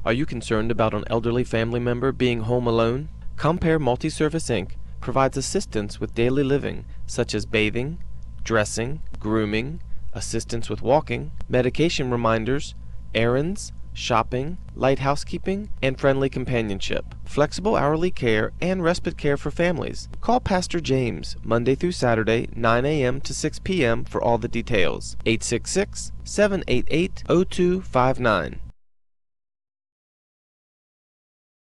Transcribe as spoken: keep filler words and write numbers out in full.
Are you concerned about an elderly family member being home alone? Compare Multi-Service Incorporated provides assistance with daily living, such as bathing, dressing, grooming, assistance with walking, medication reminders, errands, shopping, light housekeeping, and friendly companionship, flexible hourly care, and respite care for families. Call Pastor James Monday through Saturday, nine a m to six p m for all the details. eight six six, seven eight eight, zero two five nine.